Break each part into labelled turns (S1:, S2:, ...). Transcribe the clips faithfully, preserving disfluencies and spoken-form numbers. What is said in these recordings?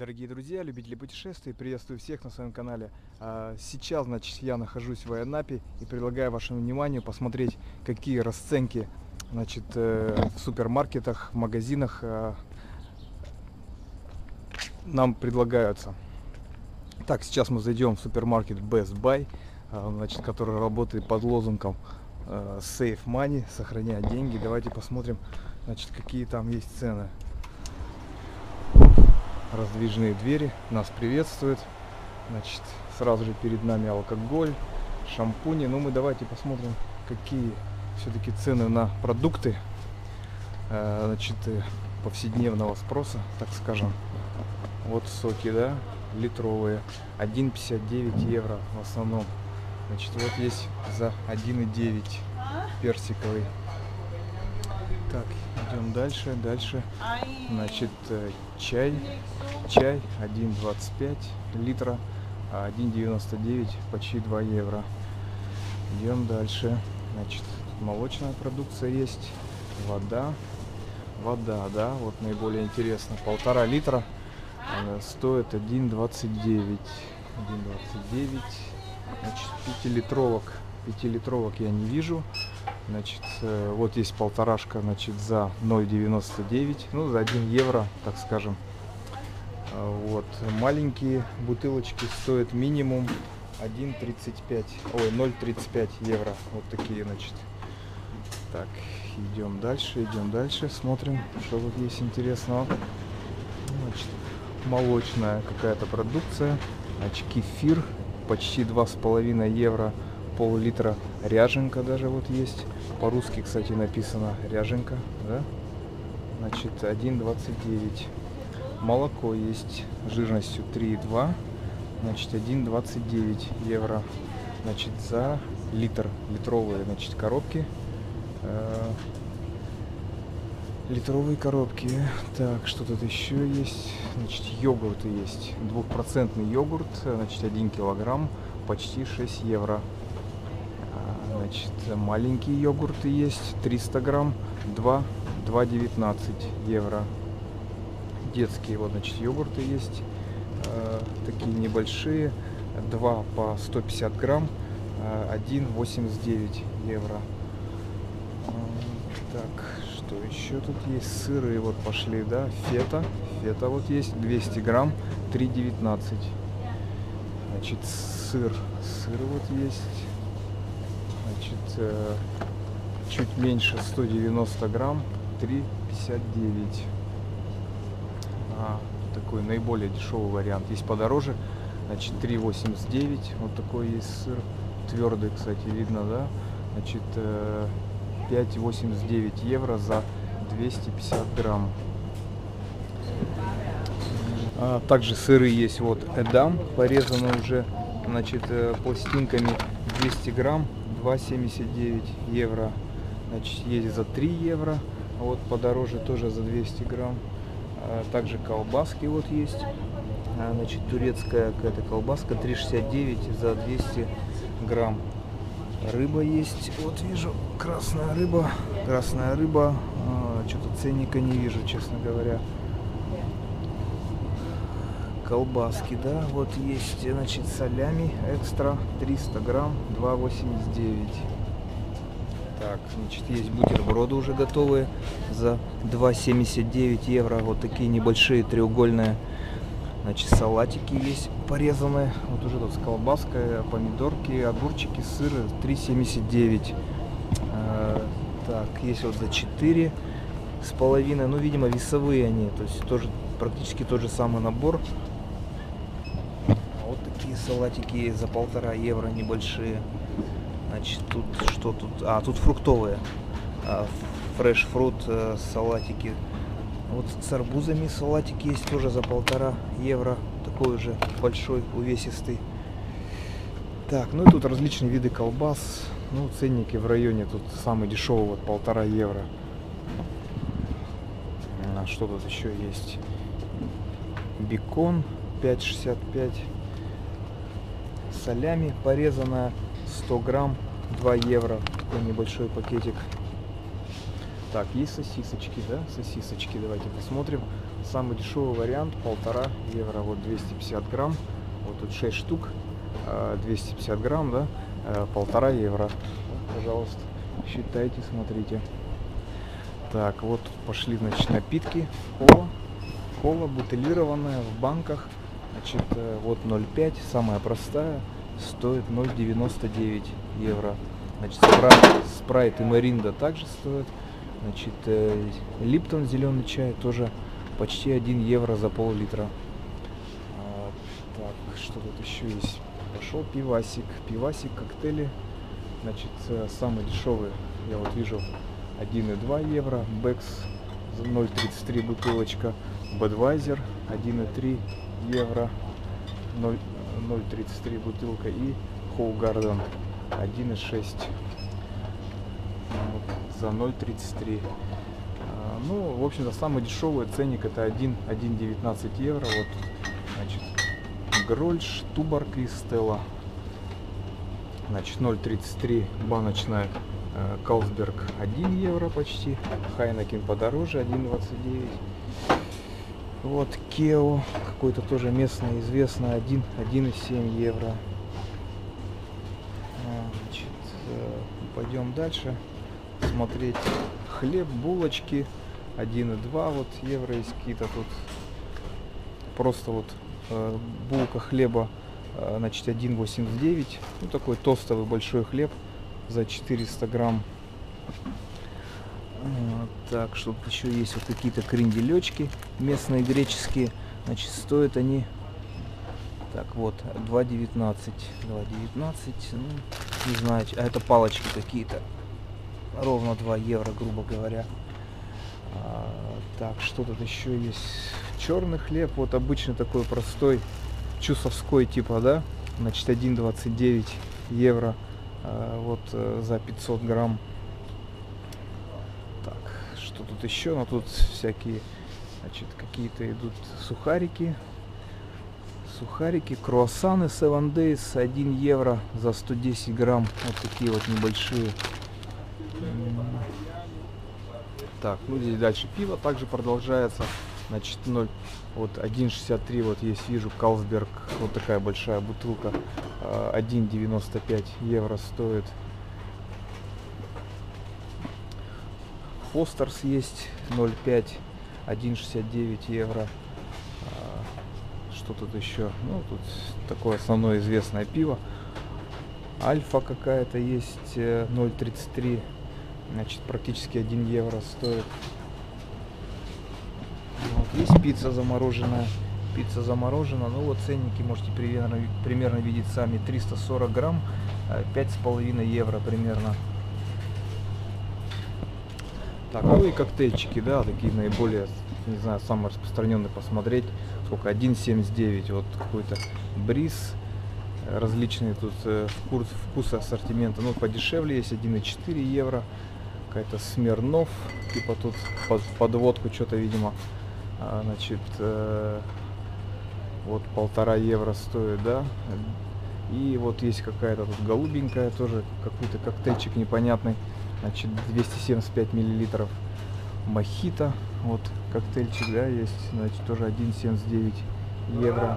S1: Дорогие друзья, любители путешествий, приветствую всех на своем канале. Сейчас, значит, я нахожусь в Айанапе и предлагаю вашему вниманию посмотреть, какие расценки, значит, в супермаркетах, в магазинах нам предлагаются. Так, сейчас мы зайдем в супермаркет Best Buy, значит, который работает под лозунгом Save Money, сохраняя деньги. Давайте посмотрим, значит, какие там есть цены. Раздвижные двери нас приветствуют. Значит, сразу же перед нами алкоголь, шампуни. Ну, мы давайте посмотрим, какие все-таки цены на продукты, значит, повседневного спроса, так скажем. Вот соки, да, литровые, один пятьдесят девять евро в основном. Значит, вот есть за один и девять персиковый. Так, идем дальше, дальше. Значит, чай, чай один двадцать пять литра, один девяносто девять, почти два евро. Идем дальше. Значит, молочная продукция есть, вода, вода, да, вот наиболее интересно, полтора литра, она стоит один двадцать девять, один двадцать девять. Значит, пятилитровок, пятилитровок я не вижу. Значит, вот есть полторашка, значит, за ноль девяносто девять, ну, за один евро, так скажем. Вот, маленькие бутылочки стоят минимум один тридцать пять, ой, ноль тридцать пять евро, вот такие, значит. Так, идем дальше, идем дальше, смотрим, что тут есть интересного. Значит, молочная какая-то продукция, значит, кефир, почти два с половиной евро, пол-литра, ряженка даже вот есть, по-русски, кстати, написано ряженка, да? Значит, один двадцать девять. Молоко есть жирностью три и два, значит, один двадцать девять евро, значит, за литр, литровые, значит, коробки, э, литровые коробки. Так, что тут еще есть? Значит, йогурты есть, двухпроцентный йогурт, значит, один килограмм, почти шесть евро. Значит, маленькие йогурты есть, триста грамм, два девятнадцать евро. Детские, вот, значит, йогурты есть, э, такие небольшие, два по сто пятьдесят грамм, э, один восемьдесят девять евро. Э, так, что еще тут есть? Сыры вот пошли, да, фета, фета вот есть, двести грамм, три девятнадцать. Значит, сыр, сыр вот есть. Значит, э, чуть меньше, сто девяносто грамм, три пятьдесят девять. А, такой наиболее дешевый вариант. Есть подороже, значит, три восемьдесят девять. Вот такой есть сыр. Твердый, кстати, видно, да? Значит, э, пять восемьдесят девять евро за двести пятьдесят грамм. А, также сыры есть, вот, Эдам, порезаны уже, значит, э, пластинками, двести грамм, два семьдесят девять евро. Значит, есть за три евро, а вот подороже тоже за двести грамм. А также колбаски вот есть, а, значит, турецкая какая-то колбаска, три шестьдесят девять за двести грамм. Рыба есть, вот вижу, красная рыба, красная рыба, а, что-то ценника не вижу, честно говоря. Колбаски, да, вот есть, значит, солями экстра, триста грамм, два восемьдесят девять. Так, значит, есть бутерброды уже готовые за два семьдесят девять евро, вот такие небольшие, треугольные. Значит, салатики есть порезанные, вот уже тут с колбаской, помидорки, огурчики, сыры, три семьдесят девять. А, так, есть вот за четыре с половиной, ну, видимо, весовые они, то есть тоже практически тот же самый набор. Вот такие салатики за полтора евро, небольшие. Значит, тут что тут? А, тут фруктовые. Фреш фрут, салатики. Вот с арбузами салатик есть тоже за полтора евро. Такой уже большой, увесистый. Так, ну и тут различные виды колбас. Ну, ценники в районе, тут самый дешевый, вот полтора евро. А что тут еще есть? Бекон пять шестьдесят пять. Солями порезанная, сто грамм, два евро, такой небольшой пакетик. Так, есть сосисочки, да, сосисочки, давайте посмотрим. Самый дешевый вариант полтора евро, вот двести пятьдесят грамм, вот тут шесть штук, двести пятьдесят грамм, да, полтора евро. Вот, пожалуйста, считайте, смотрите. Так, вот пошли, значит, напитки. Кола, кола бутылированная в банках, значит, вот ноль пять, самая простая, стоит ноль девяносто девять евро. Значит, спрайт, спрайт и Миринда также стоят. Значит, э, Липтон зеленый чай тоже почти один евро за пол-литра. А, так, что тут еще есть? Пошел пивасик. Пивасик, коктейли. Значит, э, самый дешевый, я вот вижу, один и два евро. Бэкс за ноль тридцать три бутылочка. Budweiser один и три евро. ноль тридцать три бутылка. И Hoegaarden один и шесть за ноль тридцать три. А, ну, в общем-то, самый дешевый ценник это один и девятнадцать евро. Вот, значит, Грольш, Туборг и Стелла. Значит, ноль тридцать три баночная, э, Калсберг один евро почти. Хайнекен подороже, один двадцать девять. Вот Кео, какой-то тоже местный, известный, один и семь евро. Значит, пойдем дальше смотреть. Хлеб, булочки один и два вот евро есть какие-то тут. Просто вот э, булка хлеба, э, значит, один восемьдесят девять. Ну, такой тостовый большой хлеб за четыреста грамм. Вот, так, что тут еще есть вот какие-то кренделечки местные греческие. Значит, стоят они, так вот, два девятнадцать. два девятнадцать, ну, не знаю, а это палочки какие-то. Ровно два евро, грубо говоря. А, так, что тут еще есть? Черный хлеб, вот обычно такой простой, чусовской типа, да? Значит, один двадцать девять евро, а, вот а, за пятьсот грамм. Так, что тут еще? Ну, тут всякие, значит, какие-то идут сухарики. Сухарики, круассаны севен дейз, один евро за сто десять грамм. Вот такие вот небольшие. Так, ну здесь дальше пиво также продолжается. Значит, ноль, вот один шестьдесят три, вот есть, вижу, Калсберг, вот такая большая бутылка, один девяносто пять евро стоит. Фостерс есть ноль пять, один шестьдесят девять евро. Что тут еще? Ну, тут такое основное известное пиво. Альфа какая-то есть, ноль тридцать три, значит, практически один евро стоит. Вот, есть пицца замороженная. Пицца заморожена, ну вот ценники можете примерно, примерно видеть сами. триста сорок грамм, пять с половиной евро примерно. Так, ну и коктейльчики, да, такие наиболее, не знаю, самые распространенные посмотреть. Сколько? один семьдесят девять, вот какой-то бриз. Различные тут э, вкус, вкусы ассортимента. Ну, подешевле есть один и четыре евро. Какая-то Смирнов, типа тут под подводку что-то, видимо. А, значит, э, вот полтора евро стоит, да. И вот есть какая-то тут голубенькая, тоже какой-то коктейльчик непонятный. Значит, двести семьдесят пять миллилитров мохито. Вот коктейльчик, да, есть. Значит, тоже один семьдесят девять евро.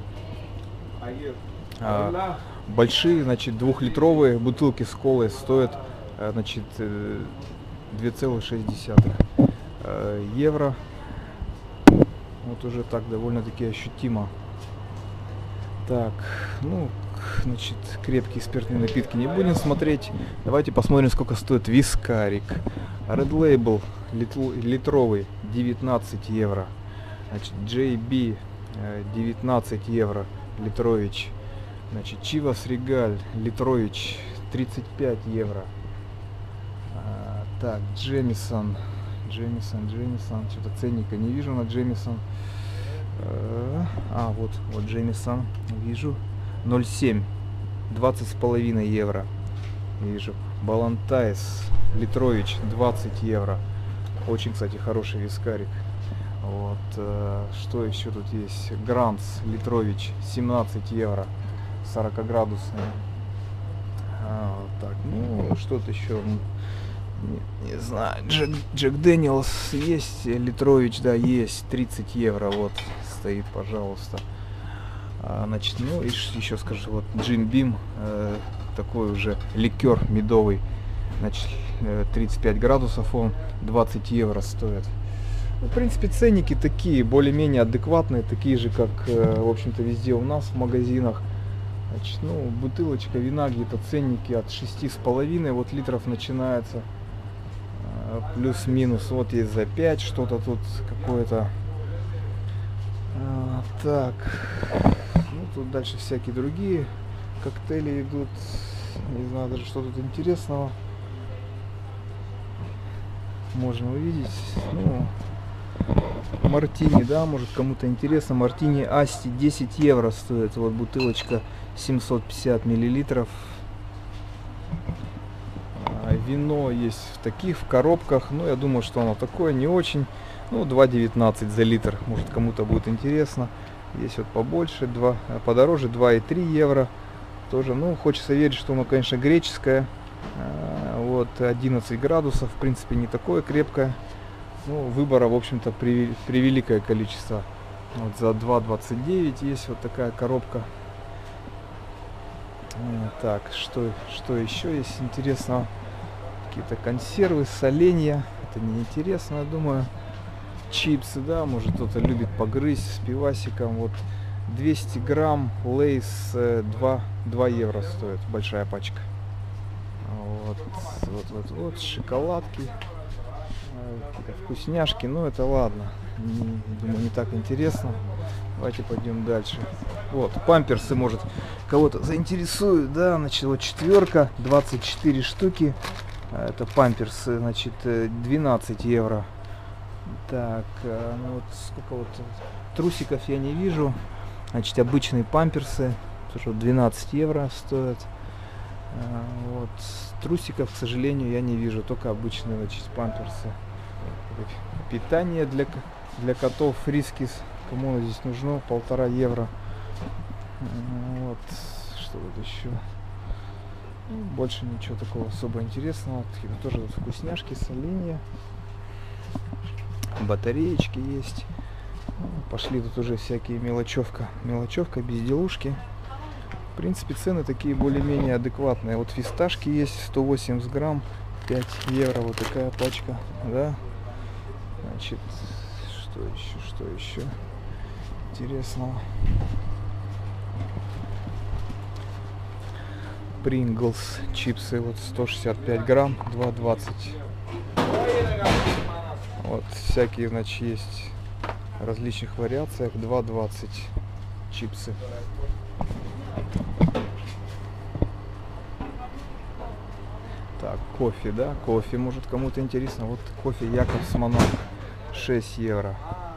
S1: А, большие, значит, двухлитровые бутылки с колой стоят, значит, два целых шесть десятых евро. Вот уже так довольно-таки ощутимо. Так, ну, значит, крепкие спиртные напитки не будем смотреть. Давайте посмотрим, сколько стоит вискарик. Red Label литровый девятнадцать евро. Значит, джей би девятнадцать евро литрович. Значит, Чивас Регаль литрович тридцать пять евро. А, так, Джемисон, Джемисон, Джемисон, что-то ценника не вижу на Джемисон. А, а вот, вот Джемисон вижу, ноль семь, двадцать с половиной евро. Вижу. Балантайс литрович двадцать евро. Очень, кстати, хороший вискарик. Вот, э, что еще тут есть? Гранц литрович семнадцать евро. сорок градусный. А, вот так, ну что-то еще. Не, не знаю, Джек, Джек Дэниелс есть, Литрович, да, есть, тридцать евро, вот, стоит, пожалуйста. А, значит, ну, и еще скажу, вот, Джим Бим, э, такой уже ликер медовый, значит, э, тридцать пять градусов он, двадцать евро стоит. Ну, в принципе, ценники такие, более-менее адекватные, такие же, как, э, в общем-то, везде у нас в магазинах. Значит, ну, бутылочка вина, где-то ценники от шести с половиной, вот, литров начинается, э, плюс-минус, вот есть за пять что-то тут какое-то. А, так, ну, тут дальше всякие другие коктейли идут, не знаю даже, что тут интересного можно увидеть. Ну, мартини, да, может кому-то интересно. Мартини Асти десять евро стоит. Вот бутылочка семьсот пятьдесят миллилитров. А, вино есть в таких, в коробках. Ну, я думаю, что оно такое не очень. Ну, два девятнадцать за литр. Может кому-то будет интересно. Есть вот побольше, два, подороже, два и три евро. Тоже, ну, хочется верить, что оно, конечно, греческое. А, вот, одиннадцать градусов. В принципе, не такое крепкое. Ну, выбора, в общем-то, превеликое количество. Вот за два двадцать девять есть вот такая коробка. Так, что, что еще есть интересного? Какие-то консервы, соленья. Это не интересно, я думаю. Чипсы, да, может кто-то любит погрызть с пивасиком. Вот двести грамм Лейс, два евро стоит, большая пачка. Вот, вот, вот, вот, шоколадки. Какие-то вкусняшки, но это ладно, не, думаю, не так интересно. Давайте пойдем дальше. Вот, памперсы, может, кого-то заинтересуют, да, значит, вот четверка, двадцать четыре штуки, это памперсы, значит, двенадцать евро. Так, ну вот сколько вот трусиков я не вижу, значит, обычные памперсы, тоже двенадцать евро стоят. Вот, трусиков, к сожалению, я не вижу, только обычные, значит, памперсы. Питание для, для котов Фрискис, кому оно здесь нужно, полтора евро. Вот, что тут еще? Ну, больше ничего такого особо интересного. Такие, тоже вот вкусняшки, соленья, батареечки есть. Ну, пошли тут уже всякие мелочевка, мелочевка, безделушки. В принципе, цены такие более-менее адекватные. Вот фисташки есть, сто восемьдесят грамм, пять евро, вот такая пачка, да. Значит, что еще, что еще интересного? Принглс чипсы, вот сто шестьдесят пять грамм, два двадцать. Вот всякие, значит, есть в различных вариациях, два двадцать чипсы. Так, кофе, да, кофе, может кому-то интересно. Вот кофе Якобс Монарх, шесть евро.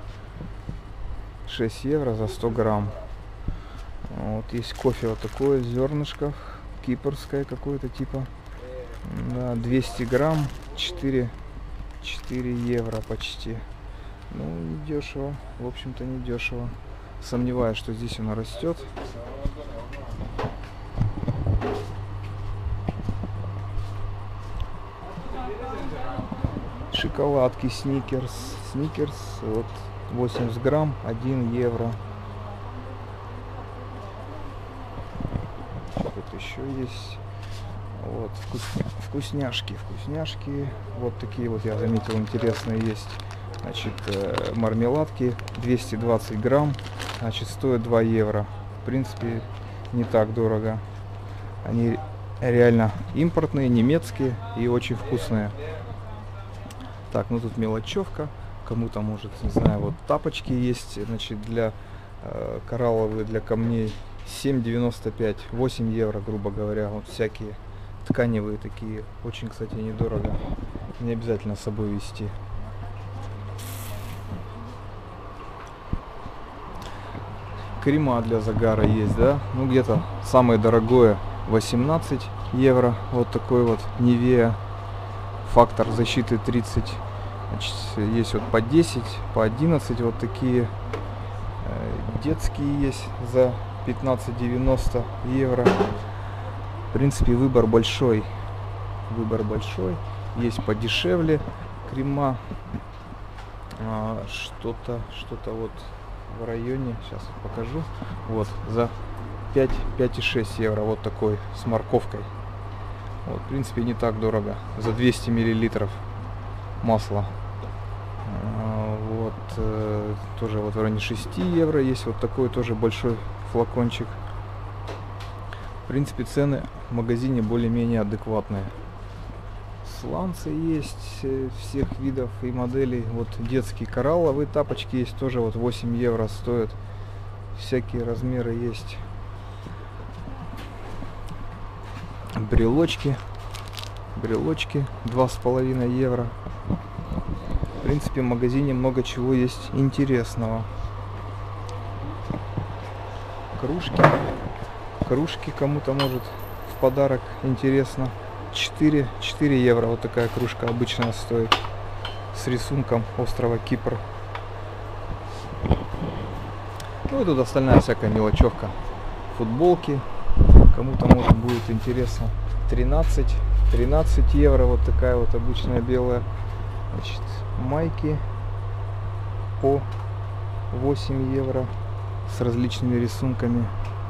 S1: шесть евро за сто грамм. Вот есть кофе вот такое, в зернышках, кипрское какое-то типа. Да, двести грамм, четыре евро почти. Ну, не дешево, в общем-то не дешево. Сомневаюсь, что здесь оно растет. Шоколадки Сникерс. Сникерс, вот восемьдесят грамм, один евро. Что тут еще есть? Вот, вкус, вкусняшки, вкусняшки. Вот такие вот, я заметил, интересные есть. Значит, э, мармеладки двести двадцать грамм, значит, стоят два евро. В принципе, не так дорого. Они реально импортные, немецкие и очень вкусные. Так, ну тут мелочевка. Кому-то, может, не знаю, вот тапочки есть, значит, для э, коралловые, для камней. семь девяносто пять, восемь евро, грубо говоря. Вот всякие тканевые такие. Очень, кстати, недорого. Не обязательно с собой везти. Крема для загара есть, да? Ну, где-то самое дорогое восемнадцать евро. Вот такой вот Nivea. Фактор защиты тридцать. Значит, есть вот по десять, по одиннадцать вот такие. Детские есть за пятнадцать девяносто евро. В принципе, выбор большой. Выбор большой. есть подешевле крема. А, что-то, что-то вот в районе, сейчас покажу. Вот, за пять и шесть евро вот такой с морковкой. Вот, в принципе, не так дорого. За двести миллилитров масла. А, вот, э, тоже вот в районе шести евро есть вот такой тоже большой флакончик. В принципе, цены в магазине более-менее адекватные. Сланцы есть э, всех видов и моделей. Вот детские коралловые тапочки есть, тоже вот восемь евро стоят. Всякие размеры есть. Брелочки. Брелочки два с половиной евро. В принципе, в магазине много чего есть интересного. Кружки. Кружки кому-то может в подарок интересно. четыре евро вот такая кружка обычная стоит. С рисунком острова Кипр. Ну и тут остальная всякая мелочевка. Футболки. Кому-то может будет интересно. тринадцать евро вот такая вот обычная белая. Значит, майки по восемь евро с различными рисунками.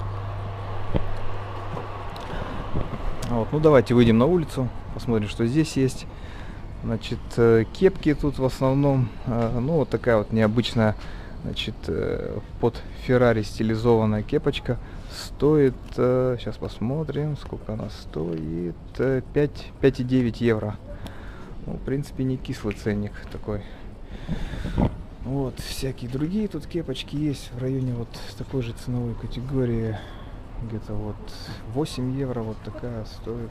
S1: Вот, ну давайте выйдем на улицу, посмотрим, что здесь есть. Значит, кепки тут в основном, ну вот такая вот необычная, значит, под Феррари стилизованная кепочка. Стоит, сейчас посмотрим, сколько она стоит, пять и девять евро. Ну, в принципе, не кислый ценник такой. Вот, всякие другие тут кепочки есть в районе вот такой же ценовой категории. Где-то вот восемь евро вот такая стоит.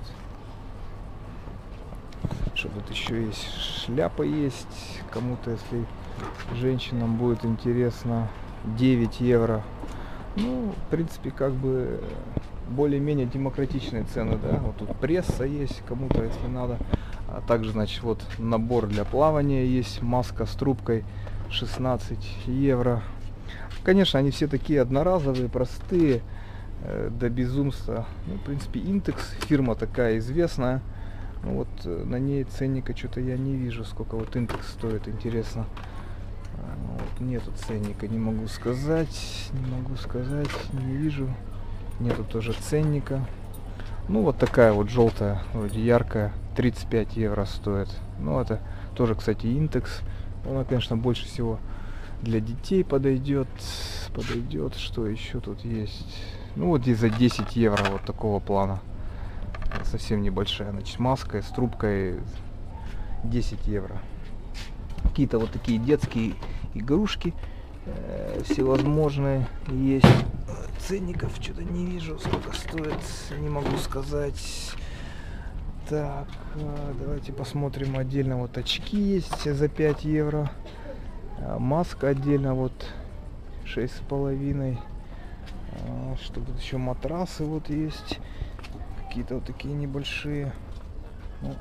S1: Что тут еще есть? Шляпа есть. Кому-то, если женщинам будет интересно, девять евро. Ну, в принципе, как бы более-менее демократичные цены, да. Вот тут пресса есть, кому-то, если надо. А также, значит, вот набор для плавания есть. Маска с трубкой шестнадцать евро. Конечно, они все такие одноразовые, простые. До безумства. Ну, в принципе, Интекс, фирма такая известная. Ну, вот на ней ценника что-то я не вижу, сколько вот Интекс стоит, интересно. Вот, нету ценника, не могу сказать, не могу сказать, не вижу. Нету тоже ценника. Ну, вот такая вот желтая, вроде яркая, тридцать пять евро стоит. Ну, это тоже, кстати, Интекс. Она, конечно, больше всего для детей подойдет. Подойдет. Что еще тут есть? Ну вот здесь за десять евро вот такого плана. Совсем небольшая. Значит, маска с трубкой десять евро. Какие-то вот такие детские игрушки э, всевозможные есть. Ценников что-то не вижу, сколько стоит, не могу сказать. Так, э, давайте посмотрим отдельно. Вот очки есть за пять евро. А маска отдельно вот шесть с половиной. Что тут еще, матрасы вот есть, какие-то вот такие небольшие. Ну.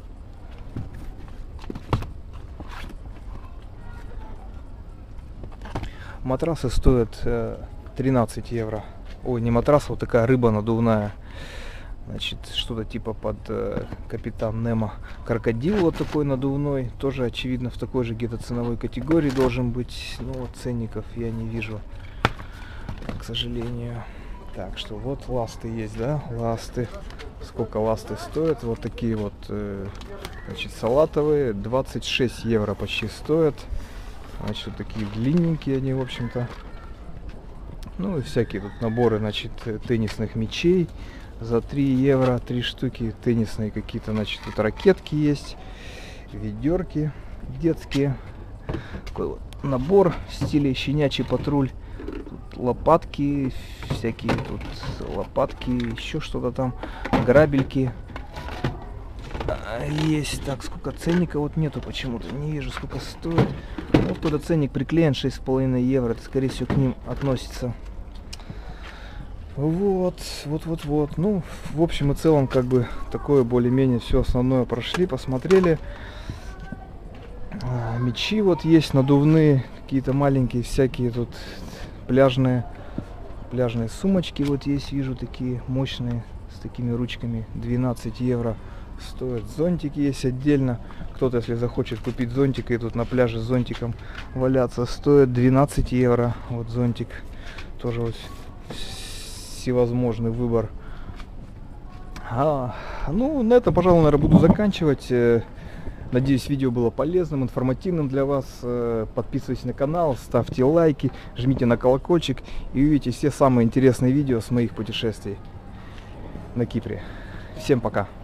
S1: Матрасы стоят э, тринадцать евро. Ой, не матрас, вот такая рыба надувная. Значит, что-то типа под э, Капитан Немо. Крокодил вот такой надувной, тоже очевидно в такой же где-то ценовой категории должен быть. Но вот ценников я не вижу, к сожалению. Так что вот ласты есть, да, ласты. Сколько ласты стоят? Вот такие вот, э, значит, салатовые, двадцать шесть евро почти стоят. Значит, вот такие длинненькие они, в общем-то. Ну и всякие тут наборы, значит, теннисных мячей за три евро, три штуки. Теннисные какие-то, значит, тут ракетки есть, ведерки детские. Такой вот набор в стиле щенячий патруль. Тут лопатки, всякие тут лопатки, еще что-то там, грабельки есть. Так, сколько ценника вот нету почему-то, не вижу, сколько стоит. Вот какой-то ценник приклеен, шесть с половиной евро, это скорее всего к ним относится. Вот, вот, вот, вот. Ну, в общем и целом, как бы такое более-менее все основное прошли, посмотрели. А, мечи вот есть надувные, какие-то маленькие всякие тут пляжные, пляжные сумочки вот есть, вижу, такие мощные, с такими ручками, двенадцать евро стоит. Зонтики есть отдельно. Кто-то, если захочет купить зонтик и тут на пляже с зонтиком валяться, стоит двенадцать евро. Вот зонтик. Тоже вот всевозможный выбор. А, ну, на это, пожалуй, наверное, буду заканчивать. Надеюсь, видео было полезным, информативным для вас. Подписывайтесь на канал, ставьте лайки, жмите на колокольчик и увидите все самые интересные видео с моих путешествий на Кипре. Всем пока!